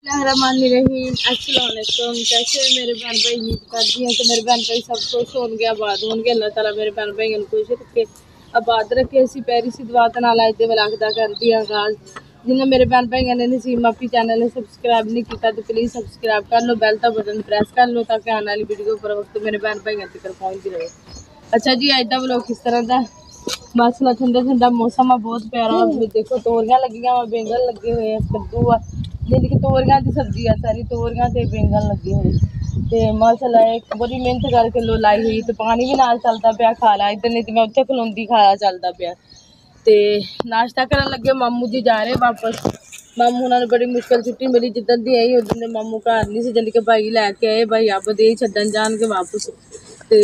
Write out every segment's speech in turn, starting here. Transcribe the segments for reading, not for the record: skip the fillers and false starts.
रहमानिर्रहीम अस्सलाम वालेकुम। कैसे मेरे बहन भाई, उम्मीद करती हैं कि मेरे बहन भाई सब खुश होंगे, आबाद होंगे। अल्लाह ताला मेरे बहन भाई खुश रखे, आबाद रखे। असी पैरी सी दुआ ते नाल अज दे व्लॉग दा करदी आं आगाज़। जिन्हें मेरे बहन भाई ने नसीम अपनी चैनल ने सबसक्राइब नहीं किया तो प्लीज़ सबसक्राइब कर लो, बैल का बटन प्रेस कर लो ताकि आने वाली वीडियो पर वक्त मेरे बहन भाई तक पहुँचती रहे। अच्छा जी, अज का व्लॉग किस तरह का माशाल्लाह, ठंडा ठंडा मौसम है, बहुत प्यारा। देखो तोरियां लगियां वा, बैंगन लगे हुए हैं, कद्दू आ, जिंद कि तोरियां की सब्जी है सारी, तोरियां ते बैंगन लगे हुए ते माशाल्लाह एक बड़ी मेहनत करके लो लाई हुई। तो पानी भी नाल चलता पाया, खाला इधर नहीं तो मैं उत्थे खलोंदी, खाला चलता पाया। ते नाश्ता करन लगे, मामू जी जा रहे वापस। मामू उन्होंने बड़ी मुश्किल छुट्टी मिली, जिदन दी आई उदन दे मामू घर नहीं सी, जानी कि भाई लैके आए, भाई आप दे छड्डन जाणगे वापस। ते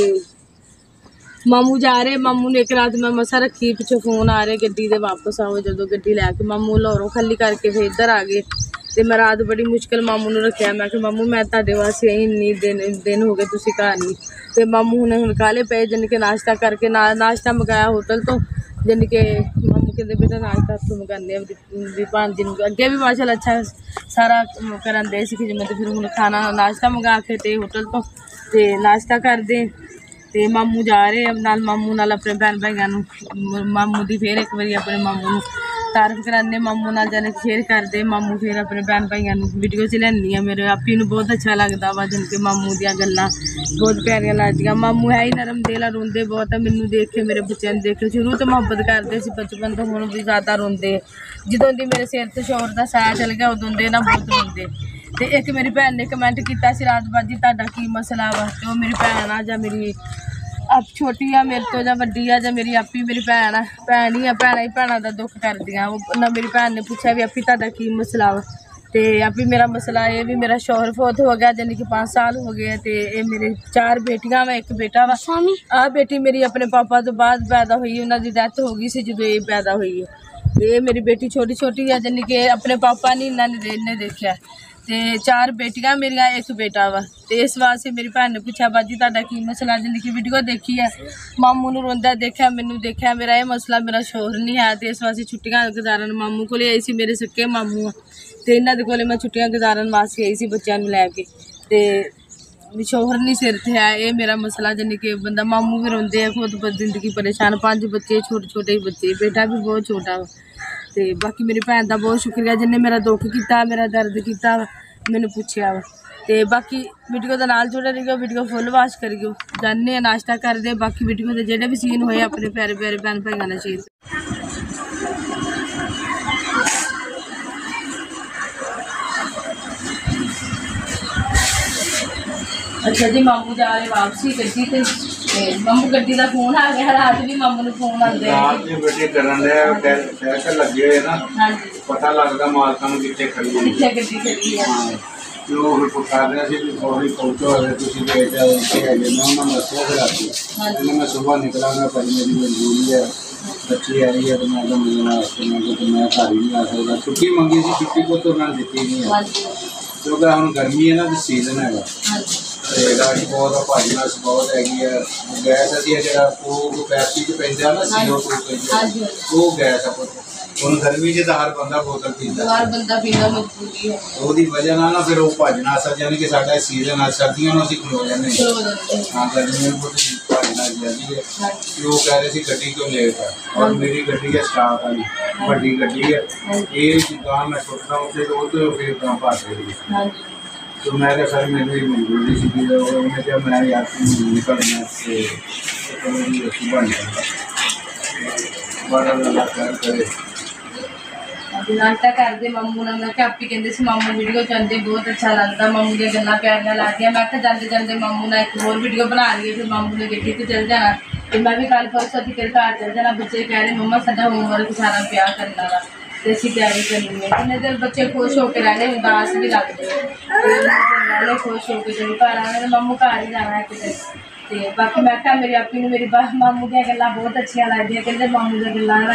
मामू जा रहे, मामू ने एक रात मैं मसा रखी, पिछे फोन आ रहे गड्डी दे वापस आओ। जो गड्डी लैके मामू लाहौरों खाली करके फिर इधर आ गए। तो मैं रात बड़ी मुश्किल मामू ने रखा। मैं मामू मैं तुहाडे वास्ते आई, इन्नी दिन हो गए तुसीं घर नहीं। तो मामू हुण काले पे, जानी कि नाश्ता करके नाश्ता मंगाया होटल तो, जानी कि मामू कहते बेटा नाश्ता तो मंगाने भी भांजी अगे भी माशाल्लाह अच्छा सारा करन दे सी खिदमत। फिर हुण खाना नाश्ता मंगा के ते होटल तो ते नाश्ता कर दे। ते मामू जा रहे अब नाल, मामू नाल अपने भैन भाइयों मामू की फिर एक बार अपने मामू तारीफ कराने, मामू नाल जाने शेयर करते। मामू फिर अपने भैन भाइयों वीडियो च लैनी। मेरे आपी नूं बहुत अच्छा लगता वा, जिनके मामू दियां गल्लां बहुत प्यारियां लगदियां। मामू है ही नरम दिल, रोंदे बहुत। मैनू देख के, मेरे बच्चों देख के शुरू तो मुहब्बत करते सी बचपन तो, हुण भी ज़्यादा रोंदे। जदों दी मेरे सिर ते शोर दा साया चल गया उदों दे ना बहुत रोंदे। ते एक मेरी भैन ने कमेंट किया सी, रात बाजी तुहाडा की मसला वा? ते ओह मेरी भैन आ जां मेरी आप छोटी आ मेरे तो, जां वड्डी आ, जां मेरी आपी मेरी भैन आ, भैन ही आ, भैन ही भैनों का दुख करदियां। ना मेरी भैन ने पूछा भी आपी तुहाडा की मसला वा? ते आपी मेरा मसला ये भी मेरा शौहर फोत हो गया, जानी कि 5 साल हो गए। ते ये मेरे 4 बेटियां वा, एक बेटा वा। आ बेटी मेरी अपने पापा तो बाद पैदा हुई, उन्होंने डेथ हो गई सी जो ये पैदा हुई है। ये मेरी बेटी छोटी छोटी है, जानी कि अपने पापा ने इन्हें देखा। ते 4 बेटियां मेरिया, एक बेटा वा। तो इस वास्ते मेरी भैन ने पूछा बाजी तुहाडा की मसला? जिंदगी की वीडियो देखी है, मामू नूं रोंदा देखा, मैनू देखा, मेरा ये मसला मेरा शौहर नहीं है। तो इस वास्ते छुट्टियां गुजारन मामू को आई सी, मेरे सक्के मामू आ। तो इन्हों के कोल मैं छुट्टियां गुजारन वास्ते आई सी बच्चों लैके। तो शौहर नहीं सिर थे है, ये मेरा मसला। जानी कि बंदा मामू भी रोंदे, खुद जिंदगी परेशान, 5 बच्चे, छोटे छोटे बच्चे, बेटा भी बहुत छोटा वा। तो बाकी मेरी भैन का बहुत शुक्रिया जिन्हें मेरा दुख किया, मेरा दर्द किया, मैनू पूछया वा। तो बाकी वीडियो के नाल जुड़े रहियो, वीडियो फुल वाच करियो। जाने नाश्ता करते, बाकी वीडियो के जोड़े भी सीन होए अपने प्यारे प्यारे भैन भाइयों ने शेयर। अच्छा जी, मामू जा रहे वापसी गड्डी ते, मामू गड्डी का फोन आ गया, रात भी मामू नूं फोन आंदे रात भी बेटे करन दे सैकल लगे हुए ना। हां जी, पता लगदा मालकां नूं कित्थे खड़ी है, कित्थे गड्डी खड़ी है। जो फिर पुछा रहे थे भी थोड़ी पहुंचो है तुसी लेट है मैं उन्होंने दस्सिया फिर आती। हां जी, मैं सुबह निकला मैं पर मेरी मजबूरी है, बच्ची आई है तो मैं तो मिलना मैं घर ही नहीं आ सकता। छुट्टी मंगी सी, छुट्टी को तो उन्होंने दी नहीं है। हां जी, क्योंकि हम गर्मी है ना तो सीजन है। हां जी, रश बहुत भजना बहुत हैगी है। गैस अभी जो बैटरी च पैंदा ना CO2 वो गैस है। ਹੁਣ गर्मी च तो हर बंदा बोतल पींदा, हर बंदा पींदा मजबूरी है। ਉਹਦੀ वजह ਨਾਲ ना फिर वो भजना असर यानी कि साडा सीजन आ सर्दियों में ਅਸੀਂ खलो जाने। हाँ, गर्मियों में भजना जल्दी है। वो कह रहे थे गड्डी क्यों लेट है, और मेरी गड्डी है स्टाफ वाली बड़ी गड्डी है। ये दुकान मैं छोटा उसे तो फिर काम पास करी। तो मैं क्या सर मेरी मजबूरी सी उन्हें जब मैं यार निकलना सुबह निकलना बड़ा लगा करे नाश्ता करते। मामू ने मैं आपी कहते सी मामू वीडियो चाहते बहुत अच्छा लगता, मामू दी गल्लां प्यारियां लगदियां। मैं जाते जाते मामू ने एक होर वीडियो बना ली है, फिर मामू ने गड्डी ते चल जाना। तो मैं भी कल परसों तक घर चल जाना। बच्चे कह रहे मम्मा साडा होमवर्क सारा पिया करना वा ते असीं तैयारी करनी है। जिन्ने देर बच्चे खुश होकर रहने उदास भी लगते रहने, खुश होकर जब घर आने मामू घर ही जाना है किते। तो बाकी मैं क्या मेरी आपी नूं मेरी मामू दी गल्लां बहुत अच्छियां लगदियां, कहंदे मामू दी गल्लां ना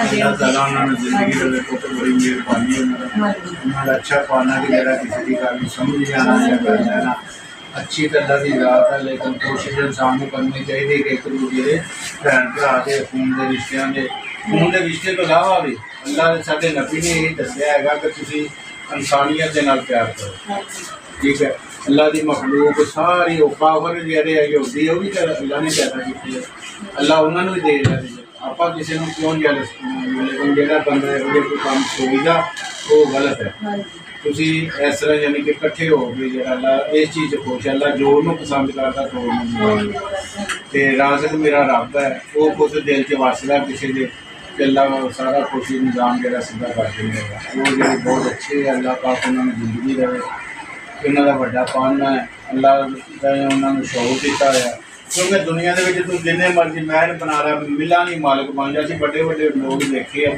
अच्छा पाना की जरा किसी की गल समझ जाना अच्छी तरह की रात है। लेकिन कोशिश इंसान को करनी चाहिए कि एक दूसरे भैन भरा के खून के रिश्तियों के खून के रिश्ते तो इलावा भी अल्लाह ने साडे नबी ने यही दस्सिया है कि तुसीं इंसानियत के नाल प्यार करो। ठीक है, अल्लाह की मखलूक सारी काफर जेडे है यहूदी वो भी अल्लाह ने पैदा किए, अल्लाह उन्होंने भी दे रहा है। आप किसी को क्यों जेलस, लेकिन जो बंदा ये कोई काम सोचता वो गलत है। तुसी इस तरह यानी कि इकट्ठे हो गए जो अल्लाह इस चीज़ खुश है, अल्लाह जो उन्होंने पसंद करता तो उन्होंने राज़िक मेरा रब है वो खुद दिल च वसदा किसी के, अल्लाह सारा खुशी निज़ाम जो सीधा कर देगा। वो जो बहुत अच्छे है, अल्लाह पाक उन्होंने जिंदगी रहे, इन्हों का बड़ा पान है, अल्लाह उन्होंने शौक दिता है। क्योंकि दुनिया के तू जिन्ने मर्जी महल बना रहा मिला नहीं मालिक बन जा। अभी बड़े बड़े लोग देखे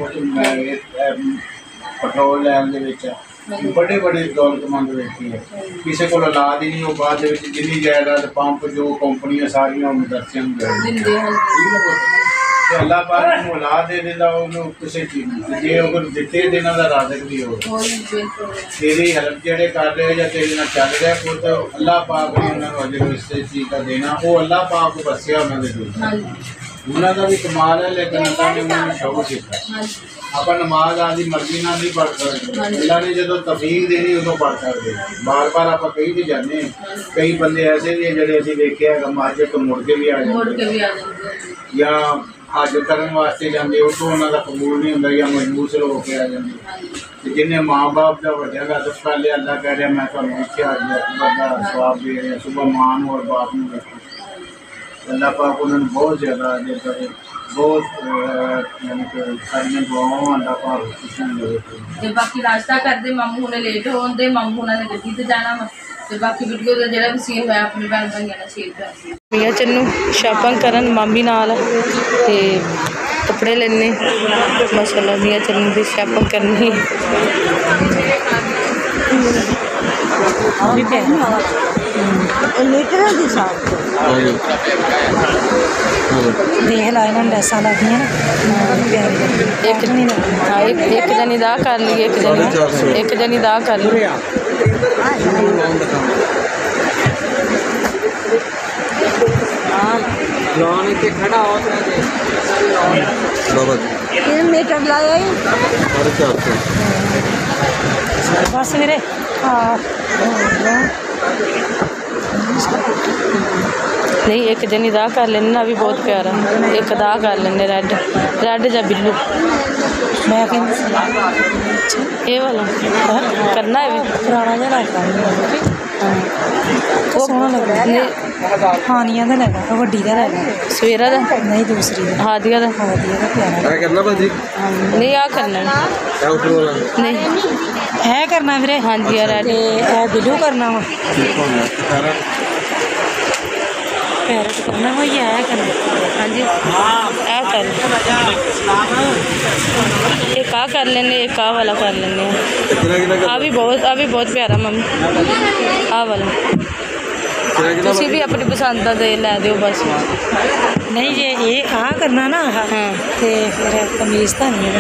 पेट्रोल लैन के बड़े बड़े दौलतमंद देखे है, किसी को औलाद ही नहीं, वो बाद जिन्नी जायदाद पंप जो कंपनियां सारिया दर्शन अल्लाह पाक औलाद दे देता किसी चीज़ जे अगर दिते देना का राज़िक भी हो। तेरी हेल्प जेडे कर रहे या तेरे नाल चल रहा है तो अल्लाह पाक ने उन्होंने अजर इस चीज़ का देना, वो अल्लाह पाक को बसया उन्होंने देना, उन्होंने भी कमाल है। लेकिन अल्लाह ने उन्होंने शौक किया। आप नमाज आदि मर्जी ना नहीं पढ़ सकते, अल्लाह ने जो तफीक देनी उदों पढ़ सकते। बार बार आप कही भी जाने, कई बंदे ऐसे भी है जो अभी देखे मस्जिद तो मुड़ के भी आ जाते या हज करने वास्ते जाते उतो उन्होंने कबूल नहीं होंगे या मजबूर से होकर आ जाते। जिन्हें माँ बाप का व्डा का दस पहले अल्लाह कह रहा मैं तुम लिखे अज अकबर स्वाब दे रहा, सुबह माँ और बाप में देखो। अल्लाह पाक उन्होंने बहुत ज़्यादा अजर करे, बहुत यानी कि सारियां दुआवां अल्लाह पाक खुशियां दे। बाकी नाश्ता करते मामू ने लेट होंगे, मामू ने गड्डी ते जाना वा, ते बाकी वीडियो का जो भी सीन होया अपने भैन भाइयों ने शेयर कर मियाँ चन्नू शॉपिंग करन मामी नाल ते कपड़े लेने माशाल्लाह मियाँ चन्नू की शॉपिंग करनी देख ला इन्होंने ड्रेसा लगी ना एक जनी दा कर ली, एक जनी दा कर ली। मीटर लाया बस मेरे नहीं एक जनी दा कर लेने ना भी बहुत प्यारा, एक दा कर लेने रेड रेड या बिल्लू मैं ये वाला करना है पुराना जहा लगता सोहना लगता हानिया का लैगा वड्डी का लैगा सवेरा का नहीं दूसरी हादिया का प्यारा नहीं आ करना नहीं है करना फिर। हाँ जी यार बिल्लू करना वा पैरट करना वा या है करना। हाँ जी ऐ कर एक आ कर लेने, एक आ वाला कर लेने। आ भी बहुत प्यारा मम्मी आ वाला तुसी भी अपनी पसंद का दे लै दो बस। नहीं जे ये आ करना ना हाँ तो फिर कमीज तो नहीं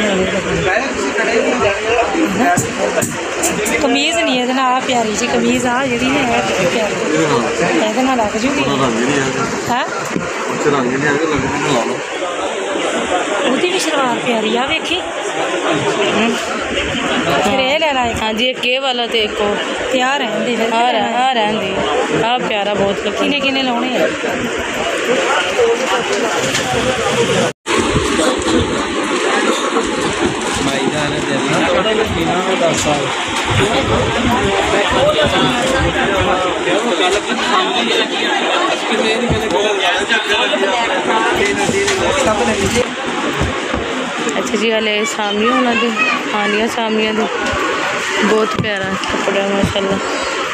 कमीज नहीं है आ प्यारी जी कमीज आ जी है प्यारी ये लग जूगी है भी सलवार प्यारी आ वेखी फिर ये लेना है। हाँ जी एक ये वाला तो एक आ रहती आ प्यारा बहुत किने किने लाने हैं। अच्छा जी हले सामी उन्होंने हानिया सामिया दी बहुत प्यारा कपड़ा माशाल्लाह।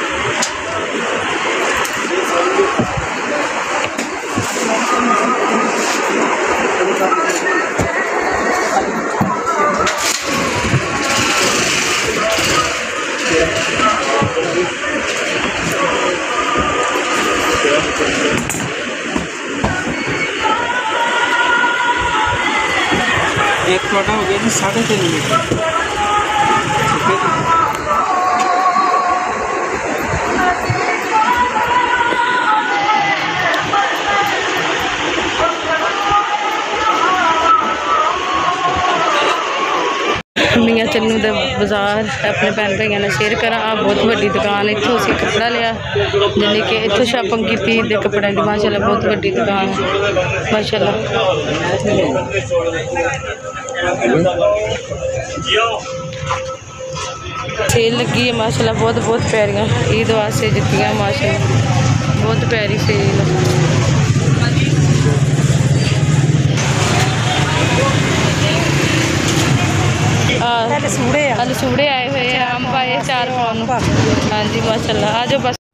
एक छोटा हो गया जी 3.5 मीटर। मियाँ चन्नू दे बाजार अपने भैन भाइयों ने शेयर करा। आ बहुत वड्डी दुकान, इत्थों असीं कपड़ा लिया, जानी कि इत्थों शॉपिंग की ते कपड़े की माशाल्लाह बहुत वड्डी दुकान है माशाल्लाह। सेल लगी है माशाल्लाह, बहुत बहुत प्यारियां ईद वास्ते जुत्तियां माशाल्लाह, बहुत प्यारी सेल। लसूड़े आए हुए हैं, अंब आए 4 पाउंड। हाँ जी माशाल्लाह, आ जाओ बस।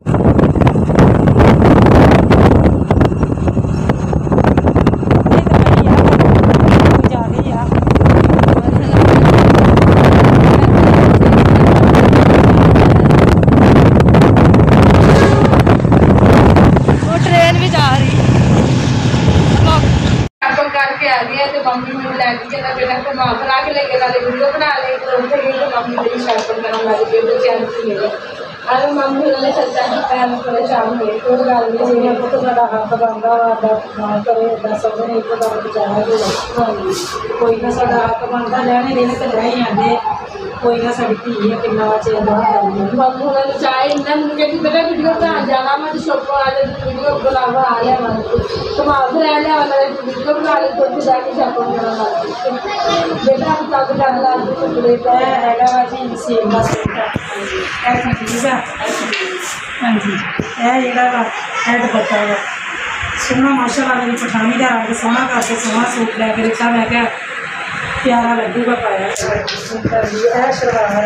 करके आ गया तो मम्मी मैंने लैके गया बेटा घुमा फिरा के लेके नाले वीडियो बना ले तो उठे गई तो मम्मी मेरी शॉपिंग करने लग गई तो चैन से ले अरे मम्मी ने सोचा कि पैन परेशान हुए तो गल नहीं है तो बड़ा हक बनता ना करे 10 दिन एक बार बचाया कोई ना साडा हक बनता लेने देने तो ले ही आंदे कोई ना साडी धी है किन्ना चेर बाहर मम्मी उन्होंने चाहे इन्ना मुझे कि बेटा वीडियो बना जाना मैं शॉप आ जाए वीडियो बुलावा आ लिया मैं घुमा फिरा लिया वाला वीडियो बना ले तो जाके शॉपिंग करना लग बेटा हम तब करना टुकड़े पे हैगा वा जी सेम का सूट है ठीक है। हाँ जी है जेड़ा वा है दुपट्टा वा सोना माशाल्लाह मेरी पठानी का रंग सोना करके सोना सूट लैके दिता मैं क्या प्यारा लगूगा पाया शलवार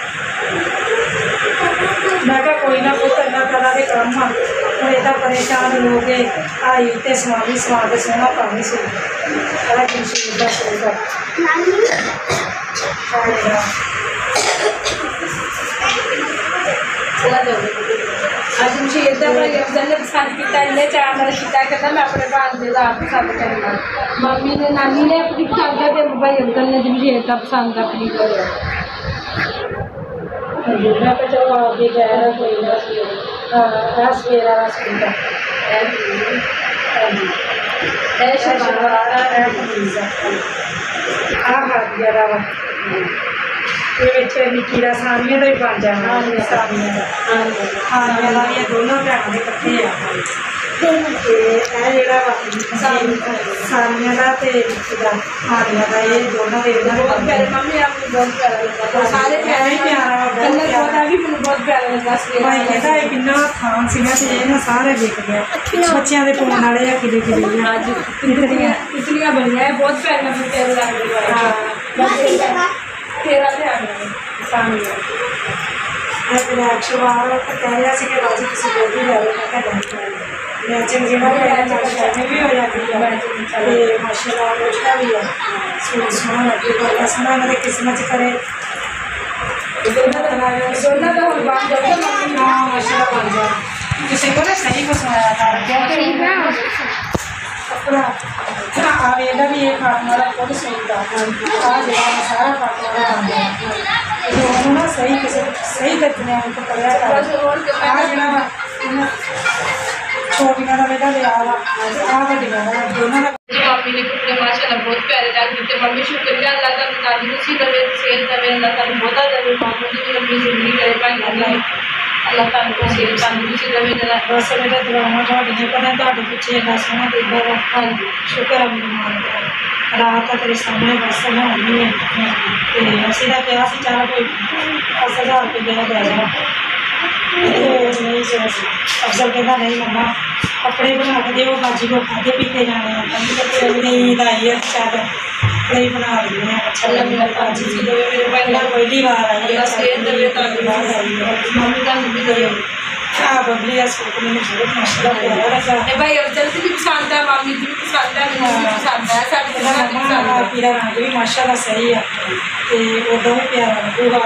मैं क्या कोई ना कोई अल्लाह तआला के काम आ और इतना परेशान लोग आई तो स्वामी स्वाद सोना पानी सूट जमशेद का सूट जमशेद का भाई अफजल ने पसंद किया इन्हें चार नाल किया कहता मैं अपने भांजे का आप पसंद करना मम्मी ने नानी ने अपनी पसंद का भाई अफजल ने जमशेद का पसंद अपनी करा मैं चलो आगे गया कोई ना हाँ सवेरा सूट है शलवार है कमीज आ हादिया का वा ये निक्की का सानिया का भी बन जाना सानिया का हानिया का ये दोनों भैनों के इकट्ठे आ सानिया का निक्की का हानिया का ये दोनों के मम्मी आपको बहुत प्यारा लगा सारे प्यारा ही प्यारा भी मैंने बहुत प्यारा लगा भाई कहता है किन्ना थान सीगा ते ना सारे देख गया बच्चों के फोन वाले है किले किले इतनियां बढ़िया है बहुत प्यारा प्यारे लग रही है तेरा ध्यान सामने ब्लैक शलवार कह रहा कि बाजी किसी को भी ले मैचिंग जिन्हों भी भी हो जाती है माशाल्लाह मुश्किल भी है सूट सोना लगेगा सोना मेरे किस्मत करे सोना तो हम बात करते हैं हाँ माशाल्लाह बन जाए किसी को ना सही को सुनाया था कपड़ा आवेला भी एक हाथ वाला खुद सूट आज सारा हाथ वाला बन गया दोनों ना सही किसी सही करते हैं उनको पकड़ा छोटियां का बेटा लिया वा दोनों मम्मी ने कपड़े माशाल्लाह बहुत प्यारे लग रहे मम्मी शुक्रिया अल्लाह का दादी खुशी दवे सेल दवे अल्लाह का बहुत दवे मामू की लंबी जिंदगी करे भाई अल्लाह ताला को सेल तंदुरुस्ती दवे जरा बस बेटा दुआवां ਤੁਹਾਡੀਆਂ ਪਤਾ ਤੁਹਾਡੇ ਪਿੱਛੇ ਇੰਨਾ ਸੋਹਣਾ ਦੇਦਾ ਵਾ ਹਾਂਜੀ ਸ਼ੁਕਰ ਹੈ ਮੇਰੇ ਮਾਂ ਦਾ ਰਾਤ ਤਾਂ ਤੇਰੇ ਸਾਹਮਣੇ ਬਸ ਨਾ ਹੋਣੀ ਹੈ ਤੇ ਅਸੀਂ ਤਾਂ ਕਿਹਾ ਸੀ ਚਾਹ ਕੋਈ 10,000 ਰੁਪਏ ਦੇ ਜਾ अफजल कहता नहीं मम्मा कपड़े बना के दो बाजी को खाते पीते जाने नहीं आई है शायद कपड़े बना रही हैं अच्छा लगे बाजी पहली बार आई है मम्मी का भी गई हाँ बबली सूट मैंने बहुत मसला प्यारा लगा भाई अफजल की भी पसंद है मामी की भी पसंद है मैंने भी पसंद है पीरा रंग भी माशाल्लाह सही है तो उदा भी प्यारा लगेगा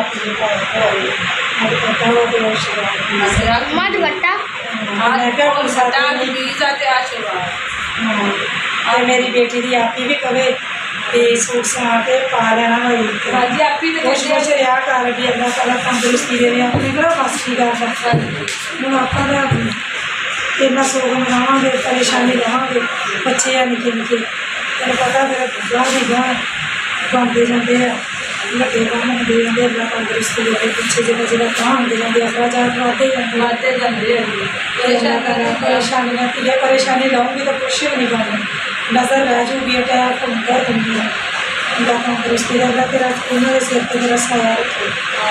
मेरी बेटी की आपी भी कवे सूट सवा के पा लेना भाई कुछ कुछ रिहा कर भी अल्लाह ताला तंदुरुस्ती दे अपने करो बस की गल हूँ आप इन्ना सोग मनावे परेशानी लवांगे बच्चे है निके निके तेन पता फिर गाँव भी गाँव बनते जाते हैं ਵੱਡੇ ਕੰਮ ਹੁੰਦੇ ਜਾਂਦੇ, ਅੱਲਾ ਤੰਦਰੁਸਤੀ ਦੇ ਪਿੱਛੇ ਜਿਹੜਾ ਕਾਹ ਹੁੰਦੇ ਜਾਂਦੇ ਅਤਿਆਚਾਰ ਵੱਧਦੇ ਜਾਂਦੇ। ਵਾਧੇ ਜਾਂਦੇ ਆ ਜੀ। ਪਰੇਸ਼ਾਨੀਆਂ ਧੀਏ ਪਰੇਸ਼ਾਨੀ ਲਾਉਂਗੀ ਤਾਂ ਕੁਛ ਵੀ ਨਹੀਂ ਬਣਨਾ, ਨਜ਼ਰ ਰਹਿ ਜੂਗੀ, ਅਟੈਕ ਬਹੁਤ ਹੁੰਦੀਆਂ। ਅੱਲਾ ਤੰਦਰੁਸਤੀ ਦਾ ਅੱਲਾ ਤੇਰਾ ਉਹਨਾਂ ਦੇ ਸਿਰ 'ਤੇ ਮੇਰਾ ਸਾਇਆ ਰੱਖੇ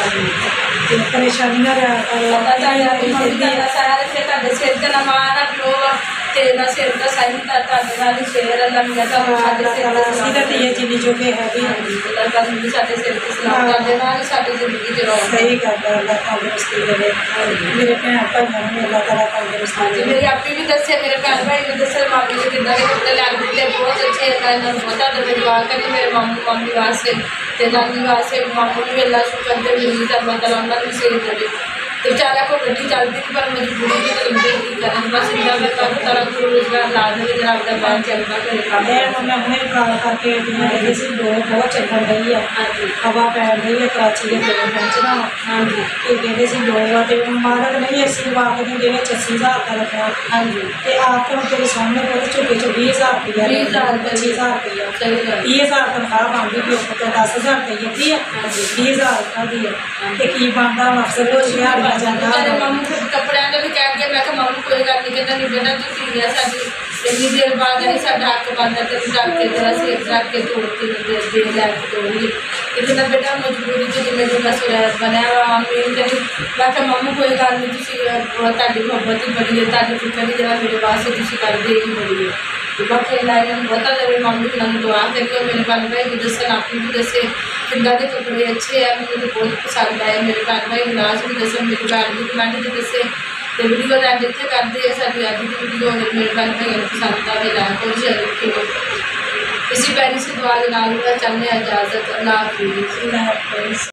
ਤੇ ਪਰੇਸ਼ਾਨੀਆਂ ਦਾ ਅੱਲਾ ਤਾਲਾ ਦੀ ਮੰਮੀ ਦਾ ਸਾਰਾ ਰੱਖੇ, ਤੁਹਾਡੇ ਸਿਰ ਤੇ ਨਾ ਮਾਂ ਨਾ ਪਿਓ ਤੇ ਨਾ ਸਿਰ ਦਾ ਸਾਈਂ ਦਾ ਤੁਹਾਡੇ ਨਾਲ ਹੀ ਸ਼ੇਰ ਅੱਲਾ ਮਿਲਾ ਤਾਂ ਸਾਡੇ ਸਿਰ ਤੇ ਅਸੀਂ ਤਾਂ ਧੀਏ ਜਿੰਨੀ ਜੋਗੇ ਹੈ ਵੀ ਅੱਲਾ ਤਾਲਾ ਨੂੰ ਸਾਡੇ ਸਿਰ ਤੇ ਸਲਾਮ ਕਰਦੇ ਨਾਲ ਸਾਡੀ ਜ਼ਿੰਦਗੀ ਚ ਰਹੋ। ਸਹੀ ਗੱਲ ਹੈ, ਅੱਲਾ ਤੰਦਰੁਸਤੀ ਦੇਵੇ ਮੇਰੇ ਭੈਣ ਭਾਈਆਂ ਨੂੰ ਅੱਲਾ ਤਾਲਾ ਤੰਦਰੁਸਤੀ ਹਾਂਜੀ, ਦੇਵੇ। ਮੇਰੀ ਆਪੀ ਵੀ ਦੱਸੇ, ਮੇਰੇ ਭੈਣ ਭਾਈ ਨੇ ਦੱਸੇ, ਮਾਮੀ ਜੀ ਕਿੱਦਾਂ ਦੇ ਕੱਪੜੇ ਲੈ ਕੇ ਦਿੱਤੇ, ਬਹੁਤ ਅੱਛੇ ਅੱਲਾ ਇਹਨਾਂ ਨੂੰ ਪਤਾ ਤੇ ਮੇਰੇ ਬਾਲ ਕਰਕੇ ਮੇਰੇ ਮਾਮੀ ਵਾਸਤੇ ਤੇ ਨਾਨੀ ਵਾਸਤੇ ਮਾਮੂ ਨੂੰ ਵੀ ਅੱਲਾ ਸ਼ੁਕਰ ਦੇ ਮਿਲੀ ਤਾਂ ਅੱਲਾ ਤਾਲਾ ਉਹਨਾਂ ਨੂੰ ਸੇਧ ਦੇਵੇ। ਤੇ ਵਿਚਾਰਿਆਂ ਕੋਲ ਗੱਡੀ ਚੱਲਦੀ ਸੀ ਪਰ ਮਜਬੂਰੀ ਦੀ ਲੰਬੇ ਕੀ ਕਰਨ, ਬਸ ਇੰਨਾ ਮੈਂ ਤਾਂ ਤਾਲਾ ਕੋਲ ਰੁਜ਼ਗਾਰ ਲਾ ਦੇਵੇ ਜਿਹੜਾ ਆਪਦਾ ਬਾਹਰ ਚੱਲਦਾ ਘਰੇ ਕੰਮ ਮੈਂ ਹੁਣੇ ਕਾਲ ਕਰਕੇ ਕਹਿੰਦੇ ਸੀ ਦੋ ਬਹੁਤ ਚੱਲਣ ਰਹੀ ਆ, ਹਵਾ ਪੈਣ ਰਹੀ ਹੈ ਕਰਾਚੀ ਦੇ ਕੋਲ ਪਹੁੰਚਣਾ। ਹਾਂਜੀ ਤੇ ਕਹਿੰਦੇ ਸੀ ਲੋਕ ਆ ਤੇ ਮਾਲਕ ਨਹੀਂ ਅਸੀਂ ਵਾਕ ਦੇ ਵਿੱਚ 80,000 ਦਾ ਰੱਖਿਆ। ਹਾਂਜੀ ਤੇ ਆਪ ਹੁਣ ਤੇਰੇ ਸਾਹਮਣੇ ਕੋਲ ਝੁਕੇ ਚ 20,000 ਰੁਪਇਆ 20,000 25,000 ਰੁਪਇਆ ਸਹੀ ਗੱਲ 20,000 ਤਨਖਾਹ ਬਣਦੀ ਪਿਓ ਤੋਂ 10,000 ਰੁਪਏ ਦੀ ਆ, 20,000 ਦੀ ਆ ਤੇ ਕੀ ਬਣਦਾ ਮਕਸਦ ਉਹ ਦਿਹਾੜੀਆਂ ਜਾਂਦਾ। ਮੇਰੇ ਮਾਮੂ ਫਿਰ ਕੱਪੜਿਆਂ ਦੇ ਵੀ ਕਹਿ ਕੇ ਮੈਂ ਕਿਹਾ ਮਾਮੂ ਕੋਈ ਗੱਲ ਨਹੀਂ, ਕਹਿੰਦਾ ਨਹੀਂ ਬੇਟਾ ਤੁਸੀਂ ਲਿਆ ਸਾਡੀ ਇੰਨੀ ਦੇਰ ਬਾਅਦ ਨਹੀਂ ਸਾਡਾ ਹੱਕ ਬਣਦਾ ਤੇ ਰੱਖ ਕੇ ਤੇਰਾ ਸਿਰ ਰੱਖ ਕੇ ਤੋੜ ਕੇ ਦੇ ਲੈ ਕੇ ਤੋੜੀ ਤੇ ਕਹਿੰਦਾ ਬੇਟਾ ਮਜਬੂਰੀ ਚ ਜਿਵੇਂ ਜਿਵੇਂ ਸੁਰੈਤ ਬਣਿਆ ਵਾ ਆਮੀਨ ਕਰੀ। ਮੈਂ ਕਿਹਾ ਮਾਮੂ ਕੋਈ ਗੱਲ ਨਹੀਂ, ਤੁਸੀਂ ਤੁਹਾਡੀ ਮੁਹੱਬਤ ਹੀ ਬੜੀ ਹੈ, ਤੁਹਾਡੀ ਫਿਕਰ ਹੀ ਜਿਹੜਾ ਮੇਰੇ ਵਾਸਤੇ ਤੁਸੀਂ ਕਰਦੇ ਹੀ ਬੜੀ ਹੈ। ਤੇ ਬਾਕੀ ਅੱਲਾ ਇਹਨਾਂ ਨੂੰ ਬਹੁਤਾ ਦੇਵੇ, ਮਾਮੂ ਇਹਨਾਂ ਨੂੰ ਦੁਆ ਕਰੀਓ। ਮੇਰੇ ਭੈਣ ਭਾਈ ਵੀ ਦੱਸਣ, ਆਪੀ ਵੀ ਦੱਸੇ ਕਿੱਦਾਂ ਦੇ ਕੱਪੜੇ ਅੱਛੇ ਆ, ਮੈਨੂੰ ਬਹੁਤ ਪਸੰਦ ਆਏ। ਮੇਰੇ ਭੈਣ ਭਾਈ ਵਿਲਾਸ ਵੀ ਦੱਸਣ, ਮੇਰੀ ਭੈਣ ਵੀ ਕਮੈਂਟ 'ਚ ਦੱਸੇ ਤੇ ਵੀਡੀਓ ਦਾ ਐਡ ਇੱਥੇ ਕਰਦੇ ਆ। ਸਾਡੀ ਅੱਜ ਦੀ ਵੀਡੀਓ ਮੇਰੇ ਭੈਣ ਭਾਈਆਂ ਨੂੰ ਪਸੰਦ ਆਵੇ ਲਾਈਕ ਔਰ ਸ਼ੇਅਰ ਕਰਿਓ। ਇसी प्यारी सी दुआ के नाल चाहते हैं इजाज़त। अल्लाह हाफिज़।